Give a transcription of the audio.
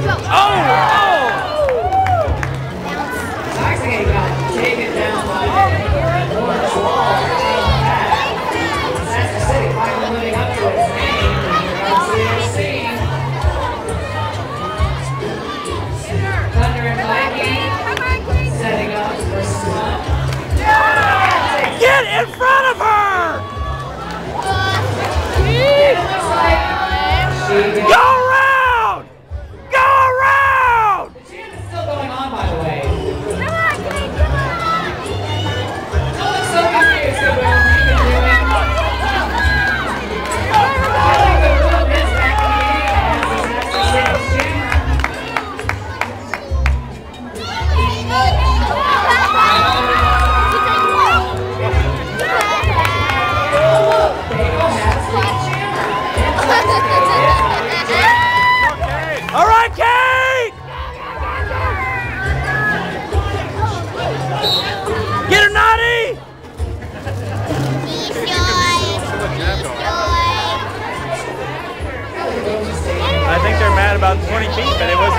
Intoxikate got taken down by the orange wall. Disaster City finally living up to its name. CSC. Thunder and Lightning setting up for Sun. Get in front of her! It looks like she did. Go around! Go around! The chant is still going on, by the way. Don't look so confused, Goodwill. You can do it. I think Goodwill is back in the game as Disaster City's jammer. All right, Kate! Get her, Naughty! I think they're mad about 20 feet, but it was